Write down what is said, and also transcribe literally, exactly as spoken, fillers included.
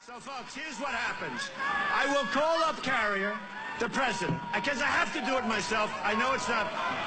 So, folks, here's what happens. I will call up Carrier, the president, because I have to do it myself. I know it's not